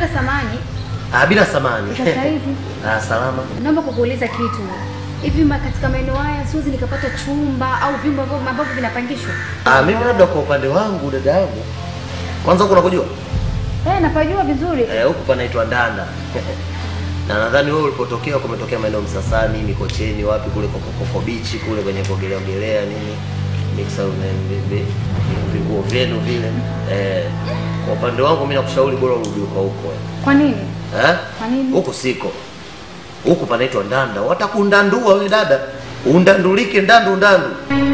Kaka samani. Bila samani. Sasa hivi. Salama. Naomba kukuuliza kitu. Hivi katika maeneo haya siwezi nikapata chumba au vyumba ambavyo vinapangishwa? Mimi labda kwa upande wangu dada yangu. Kwanza huko unakojua? Napajua vizuri. Huko panaitwa Ndanda. Na nadhani wewe ulipotokea umetokea maeneo Msasani, Mikocheni, wapi kule Koko Beach kule kwenye kuogelea nini? Mixa viguo vyenu vile. Kwa upande wangu mimi nakushauri bora urudi huko. Kwa nini? Kwa nini? Huko siko. Huko panaitwa Ndanda. Watakundandua wewe dada. Undandulike ndandu.